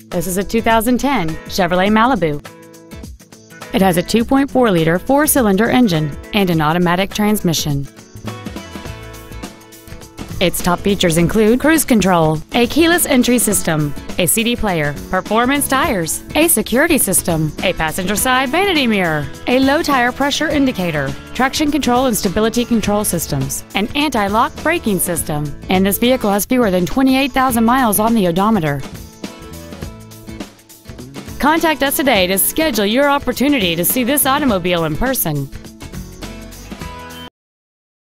This is a 2010 Chevrolet Malibu. It has a 2.4-liter four-cylinder engine and an automatic transmission. Its top features include cruise control, a keyless entry system, a CD player, performance tires, a security system, a passenger side vanity mirror, a low tire pressure indicator, traction control and stability control systems, an anti-lock braking system, and this vehicle has fewer than 28,000 miles on the odometer. Contact us today to schedule your opportunity to see this automobile in person.